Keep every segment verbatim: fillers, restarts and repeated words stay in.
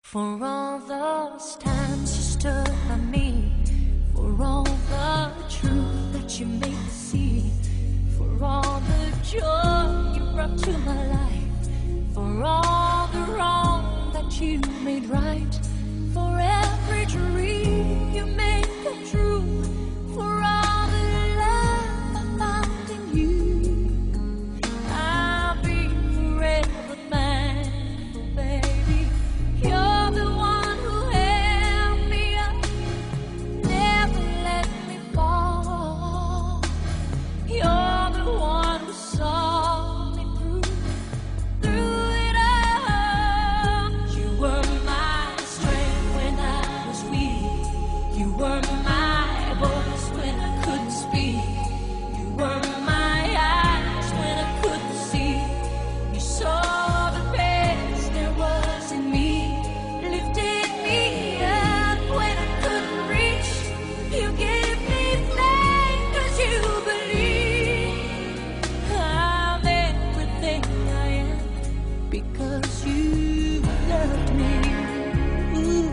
For all those times you stood by me, for all the truth that you made me see, for all the joy you brought to my life, for all the wrong that you made right, for every dream you made come true, for all the love I found in you, I'll be forever thankful, baby. You're the one who held me up, never let me fall. You're the one who saw me through, through it all. You were my strength when I was weak. You were my voice when I couldn't speak. You were my eyes when I couldn't see. You saw the best there was in me, lifted me up when I couldn't reach. You gave me faith 'cause you believe I'm everything I am because you loved me. Ooh,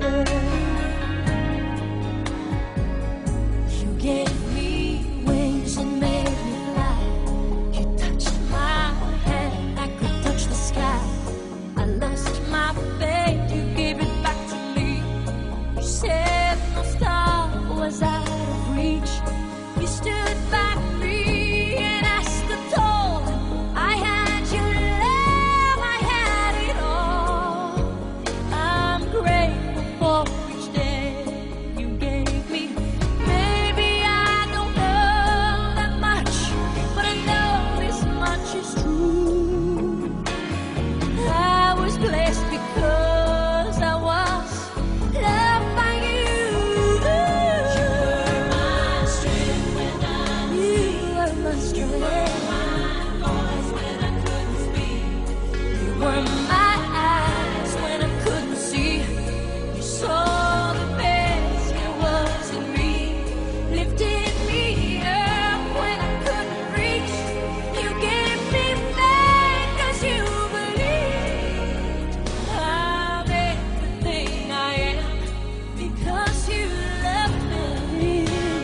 you gave me wings and made me fly. You touched my hand, I could touch the sky. I lost my faith, you gave it back to me. You said no star was out of reach. You stood by me and I stood tall. I had your love, I had it all. I'm grateful for each day you gave me. Maybe I don't know that much, but I know this much is true. I was blessed because I was loved by you. You were my strength when I was weak. You were my strength. You were my voice when I couldn't speak. You were my eyes when I couldn't see. You saw the best there was in me, lifted me up when I couldn't reach. You gave me faith 'cause you believed I'm everything I am because you loved me.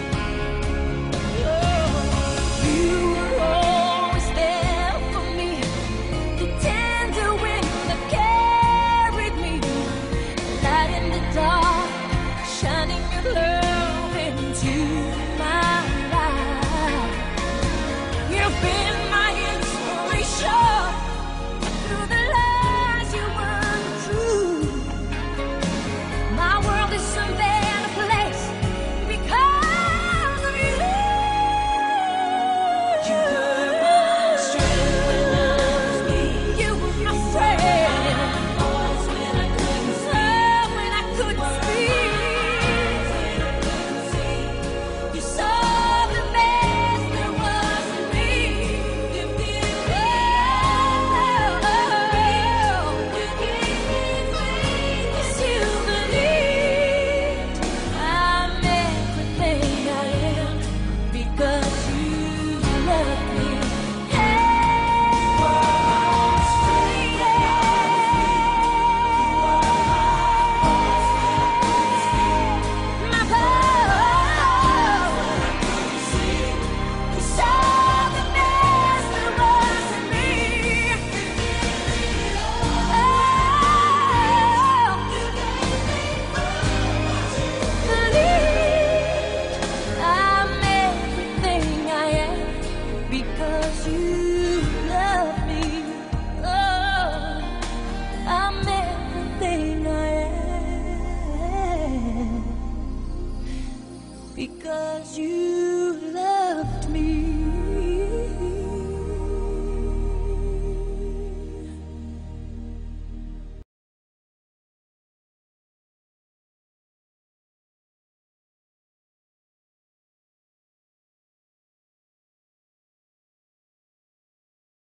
Oh, you were always there for me, the tender wind that carried me, light in the dark, shining your love into my life. You've been my inspiration through the lies you weren't true. My world is a better place because of you. You were my strength when I was weak. You were my strength. Voice when I couldn't speak. When I couldn't speak. You saw the best there was in me. You gave me love. You gave me faith 'cause you believed I'm everything I am because you love me. Hey, my power. You saw the best there was in me. Believe I'm everything I am because you love me. Oh, I'm everything I am because you loved me.